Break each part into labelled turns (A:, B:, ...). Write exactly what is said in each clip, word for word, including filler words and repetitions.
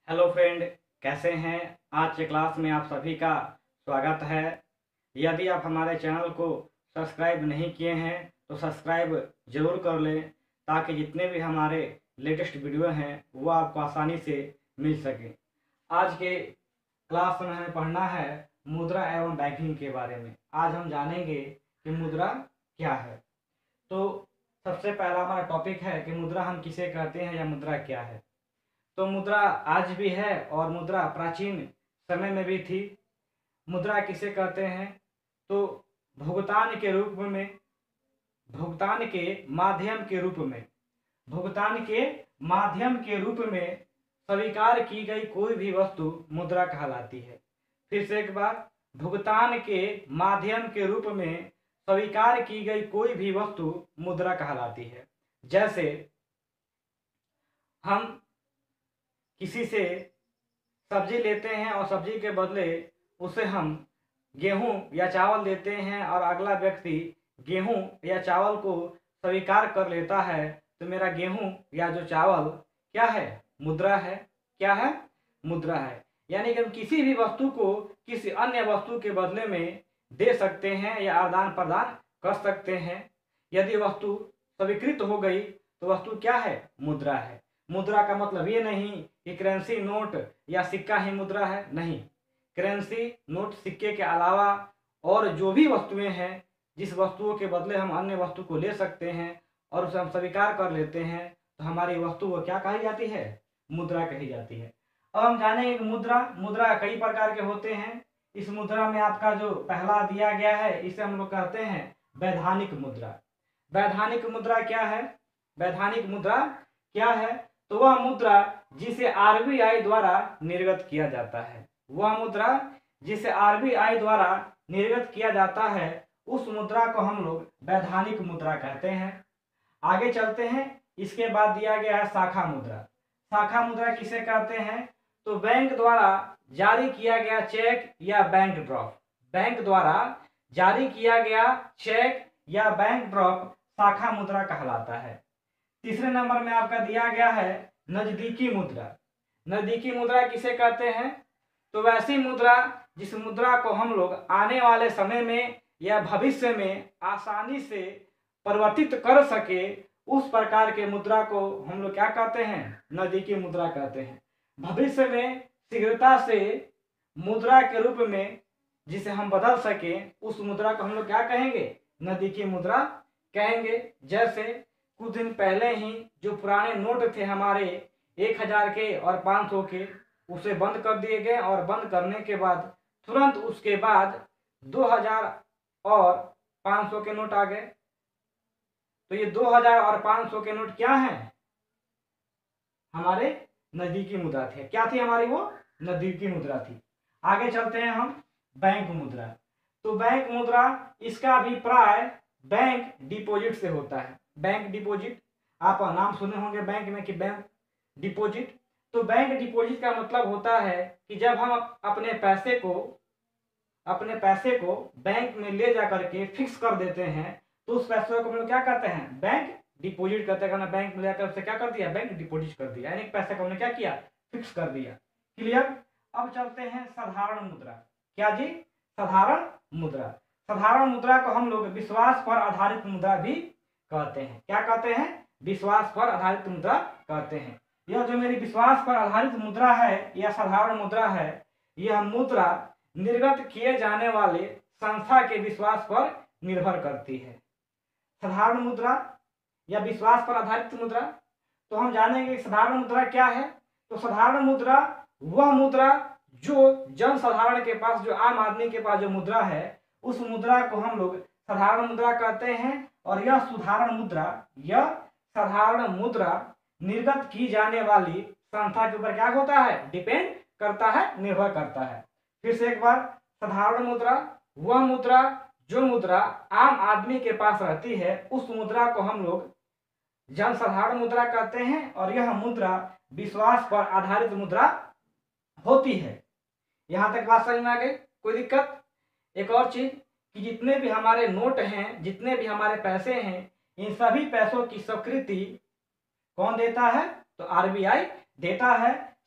A: Hello friend, कैसे हैं। आज के क्लास में आप सभी का स्वागत है। यदि आप हमारे चैनल को सब्सक्राइब नहीं किए हैं तो सब्सक्राइब ज़रूर कर लें, ताकि जितने भी हमारे लेटेस्ट वीडियो हैं वो आपको आसानी से मिल सकें। आज के क्लास में हमें पढ़ना है मुद्रा एवं बैंकिंग के बारे में। आज हम जानेंगे कि मुद्रा क्या है। तो सबसे पहला हमारा टॉपिक है कि मुद्रा हम किसे कहते हैं या मुद्रा क्या है। तो मुद्रा आज भी है और मुद्रा प्राचीन समय में भी थी। मुद्रा किसे कहते हैं? तो भुगतान के रूप में, भुगतान के माध्यम के रूप में, भुगतान के माध्यम के रूप में स्वीकार की गई कोई भी वस्तु मुद्रा कहलाती है। फिर से एक बार, भुगतान के माध्यम के रूप में स्वीकार की गई कोई भी वस्तु मुद्रा कहलाती है। जैसे हम किसी से सब्जी लेते हैं और सब्जी के बदले उसे हम गेहूं या चावल देते हैं और अगला व्यक्ति गेहूं या चावल को स्वीकार कर लेता है, तो मेरा गेहूं या जो चावल क्या है? मुद्रा है। क्या है? मुद्रा है। यानी कि हम किसी भी वस्तु को किसी अन्य वस्तु के बदले में दे सकते हैं या आदान प्रदान कर सकते हैं। यदि वस्तु स्वीकृत हो गई तो वस्तु क्या है? मुद्रा है। मुद्रा का मतलब ये नहीं कि करेंसी, नोट या सिक्का ही मुद्रा है, नहीं। करेंसी, नोट, सिक्के के अलावा और जो भी वस्तुएं हैं, जिस वस्तुओं के बदले हम अन्य वस्तु को ले सकते हैं और उसे हम स्वीकार कर लेते हैं, तो हमारी वस्तु वो क्या कही जाती है? मुद्रा कही जाती है। अब हम जानेंगे कि मुद्रा मुद्रा कई प्रकार के होते हैं। इस मुद्रा में आपका जो पहला दिया गया है, इसे हम लोग कहते हैं वैधानिक मुद्रा। वैधानिक मुद्रा क्या है? वैधानिक मुद्रा क्या है? तो वह मुद्रा जिसे आरबीआई द्वारा निर्गत किया जाता है। वह मुद्रा जिसे आरबीआई द्वारा निर्गत किया जाता है, उस मुद्रा को हम लोग वैधानिक मुद्रा कहते हैं। आगे चलते हैं। इसके बाद दिया गया है शाखा मुद्रा। शाखा मुद्रा किसे कहते हैं? तो बैंक द्वारा जारी किया गया चेक या बैंक ड्रॉप। बैंक द्वारा जारी किया गया चेक या बैंक ड्रॉप शाखा मुद्रा कहलाता है। तीसरे नंबर में आपका दिया गया है नजदीकी मुद्रा। नजदीकी मुद्रा किसे कहते हैं? तो वैसी मुद्रा जिस मुद्रा को हम लोग आने वाले समय में या भविष्य में आसानी से परिवर्तित कर सके, उस प्रकार के मुद्रा को हम लोग क्या कहते हैं? नजदीकी मुद्रा कहते हैं। भविष्य में शीघ्रता से मुद्रा के रूप में जिसे हम बदल सके, उस मुद्रा को हम लोग क्या कहेंगे? नजदीकी मुद्रा कहेंगे। जैसे कुछ दिन पहले ही जो पुराने नोट थे हमारे एक हजार के और पाँच सौ के, उसे बंद कर दिए गए और बंद करने के बाद तुरंत उसके बाद दो हजार और पाँच सौ के नोट आ गए। तो ये दो हजार और पाँच सौ के नोट क्या हैं? हमारे नजदीकी मुद्रा थे। क्या थी हमारी? वो नजदीकी मुद्रा थी। आगे चलते हैं हम। बैंक मुद्रा। तो बैंक मुद्रा, इसका अभिप्राय बैंक डिपॉजिट से होता है। बैंक डिपॉजिट, आप नाम सुने होंगे बैंक में कि बैंक डिपॉजिट। तो बैंक डिपॉजिट का मतलब होता है कि जब हम अपने पैसे को अपने पैसे को बैंक में ले जा करके फिक्स कर देते हैं, तो उस पैसे को हम लोग क्या कहते हैं? बैंक डिपॉजिट करते हैं। बैंक में जाकर उसे क्या कर दिया? बैंक डिपॉजिट कर दिया, यानी पैसे को हमने क्या किया? फिक्स कर दिया। क्लियर। अब चलते हैं साधारण मुद्रा। क्या जी? साधारण मुद्रा। साधारण मुद्रा को हम लोग विश्वास पर आधारित मुद्रा भी कहते हैं। क्या कहते हैं? विश्वास पर आधारित मुद्रा कहते हैं। यह जो मेरी विश्वास पर आधारित मुद्रा है या साधारण मुद्रा है, यह मुद्रा निर्गत किए जाने वाले संस्था के विश्वास पर निर्भर करती है। साधारण मुद्रा या विश्वास पर आधारित मुद्रा। तो हम जानेंगे साधारण मुद्रा क्या है। तो साधारण मुद्रा वह मुद्रा जो जन साधारण के पास, जो आम आदमी के पास जो मुद्रा है, उस मुद्रा को हम लोग साधारण मुद्रा कहते हैं। और यह साधारण मुद्रा यह साधारण मुद्रा निर्गत की जाने वाली संस्था के ऊपर क्या होता है? डिपेंड करता है, निर्भर करता है। फिर से एक बार, साधारण मुद्रा वह मुद्रा जो मुद्रा आम आदमी के पास रहती है, उस मुद्रा को हम लोग जन साधारण मुद्रा कहते हैं। और यह मुद्रा विश्वास पर आधारित मुद्रा होती है। यहां तक बात समझ में आ गई? कोई दिक्कत? एक और चीज कि जितने भी हमारे नोट हैं, जितने भी हमारे पैसे हैं, इन सभी पैसों की स्वीकृति कौन देता है? तो आरबीआई देता है।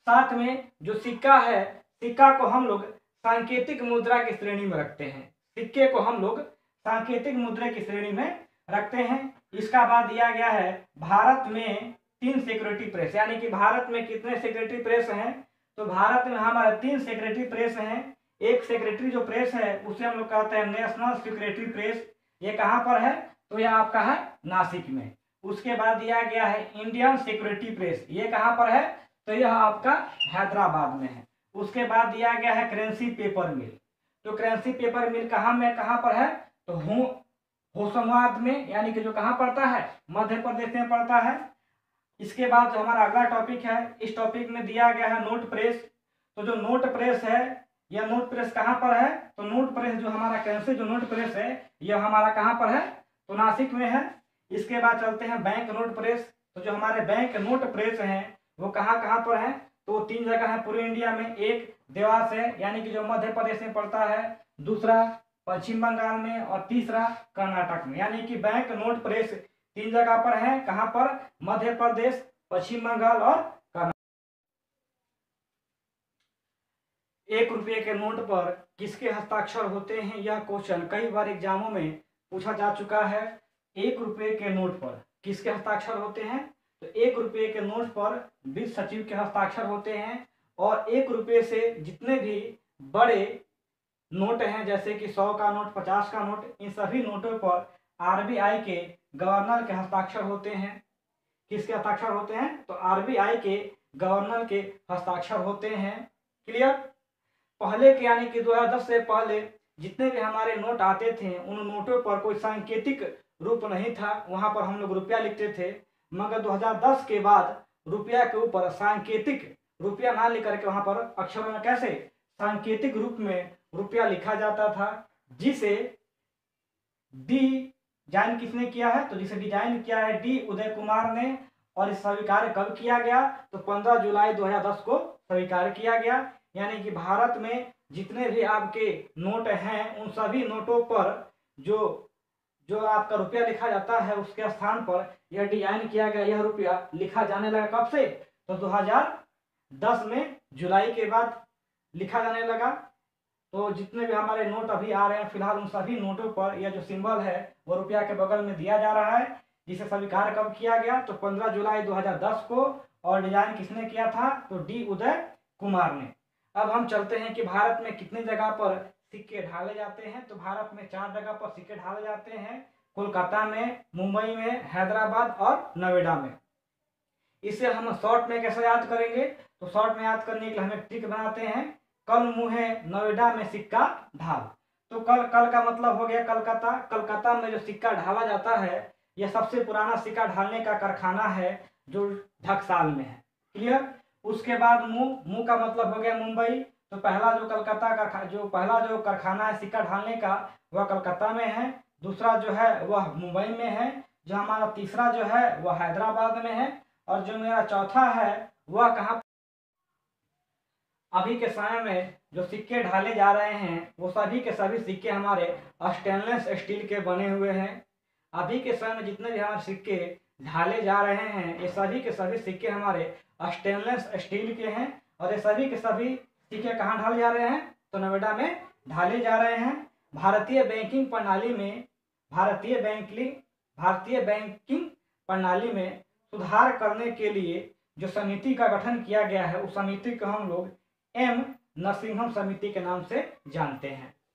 A: साथ में जो सिक्का है, सिक्का को हम लोग सांकेतिक मुद्रा की श्रेणी में रखते हैं। सिक्के को हम लोग सांकेतिक मुद्रा की श्रेणी में रखते हैं। इसका बाद दिया गया है भारत में तीन सिक्योरिटी प्रेस, यानी कि भारत में कितने सिक्योरिटी प्रेस हैं, तो भारत में हमारे तीन सिक्योरिटी प्रेस हैं। एक सेक्रेटरी जो प्रेस है उसे हम लोग कहते हैं नेशनल सिक्योरिटी प्रेस। ये कहाँ पर है, तो यह आपका है नासिक में। उसके बाद दिया गया है इंडियन सिक्योरिटी प्रेस, ये कहाँ पर है, तो यह आपका हैदराबाद में है। उसके बाद दिया गया है करेंसी पेपर मिल, तो करेंसी पेपर मिल कहाँ में कहाँ पर है, तो हो होशंगाबाद में, यानी कि जो कहाँ पड़ता है, मध्य प्रदेश में पड़ता है। इसके बाद जो हमारा अगला टॉपिक है, इस टॉपिक में दिया गया है नोट प्रेस। तो जो नोट प्रेस है, यह नोट प्रेस कहाँ पर है, तो नोट प्रेस जो हमारा करेंसी जो नोट प्रेस है यह हमारा कहाँ पर है, तो नासिक में है। इसके बाद चलते हैं बैंक नोट प्रेस। तो जो हमारे बैंक नोट प्रेस हैं वो कहाँ कहाँ पर है, तो तीन जगह है पूरे इंडिया में। एक देवास है, यानी कि जो मध्य प्रदेश में पड़ता है, दूसरा पश्चिम बंगाल में, और तीसरा कर्नाटक में। यानी कि बैंक नोट प्रेस तीन जगह पर है, कहाँ पर, मध्य प्रदेश, पश्चिम बंगाल और कर्नाटक। एक रुपये के नोट पर किसके हस्ताक्षर होते हैं, यह क्वेश्चन कई बार एग्जामों में पूछा जा चुका है। एक रुपये के नोट पर किसके हस्ताक्षर होते हैं, तो एक रुपये के नोट पर वित्त सचिव के हस्ताक्षर होते हैं। और एक रुपये से जितने भी बड़े नोट हैं, जैसे कि सौ का नोट, पचास का नोट, इन सभी नोटों पर आरबीआई के गवर्नर के हस्ताक्षर होते हैं। किसके हस्ताक्षर होते हैं, तो आरबीआई के गवर्नर के हस्ताक्षर होते हैं। क्लियर। पहले के यानी कि दो हज़ार दस से पहले जितने भी हमारे नोट आते थे उन नोटों पर कोई सांकेतिक रूप नहीं था, वहां पर हम लोग रुपया लिखते थे। मगर दो हज़ार दस के बाद रुपया के ऊपर सांकेतिक रुपया ना लेकर के वहां पर अक्षरों में कैसे सांकेतिक रूप में रुपया लिखा जाता था, जिसे डिजाइन किसने किया है, तो जिसे डिजाइन किया है डी उदय कुमार ने। और इस स्वीकार कब किया गया, तो पंद्रह जुलाई दो हज़ार दस को स्वीकार किया गया। यानी कि भारत में जितने भी आपके नोट हैं उन सभी नोटों पर जो जो आपका रुपया लिखा जाता है उसके स्थान पर यह डिजाइन किया गया, यह रुपया लिखा जाने लगा। कब से, तो दो हज़ार दस में जुलाई के बाद लिखा जाने लगा। तो जितने भी हमारे नोट अभी आ रहे हैं फिलहाल उन सभी नोटों पर यह जो सिंबल है वो रुपया के बगल में दिया जा रहा है, जिसे स्वीकार कब किया गया, तो पंद्रह जुलाई दो हज़ार दस को। और डिजाइन किसने किया था, तो डी उदय कुमार ने। अब हम चलते हैं कि भारत में कितनी जगह पर सिक्के ढाले जाते हैं, तो भारत में चार जगह पर सिक्के ढाले जाते हैं, कोलकाता में, मुंबई में, हैदराबाद और नोएडा में। इसे हम शॉर्ट में कैसे याद करेंगे, तो शॉर्ट में याद करने के लिए हम एक ट्रिक बनाते हैं, कल मुहे नोएडा में सिक्का ढाल। तो कल कल का मतलब हो गया कलकत्ता। कलकत्ता में जो सिक्का ढाला जाता है यह सबसे पुराना सिक्का ढालने का कारखाना है जो ढक्साल में है। क्लियर। उसके बाद मुंह मुंह का मतलब हो गया मुंबई। तो पहला जो कलकत्ता का जो पहला जो कारखाना है सिक्का ढालने का वह कलकत्ता में है, दूसरा जो है वह मुंबई में है, जो हमारा तीसरा जो है वह हैदराबाद में है, और जो मेरा चौथा है वह कहाँ। अभी के समय में जो सिक्के ढाले जा रहे हैं वो सभी के सभी सिक्के हमारे स्टेनलेस स्टील के बने हुए हैं। अभी के समय में जितने भी हमारे सिक्के ढाले जा रहे हैं ये सभी के सभी सिक्के हमारे स्टेनलेस स्टील के हैं। और ये सभी के सभी सिक्के कहाँ ढाले जा रहे हैं, तो नोएडा में ढाले जा रहे हैं। भारतीय बैंकिंग प्रणाली में भारतीय बैंकिंग भारतीय बैंकिंग प्रणाली में सुधार करने के लिए जो समिति का गठन किया गया है उस समिति को हम लोग एम नरसिंहम समिति के नाम से जानते हैं।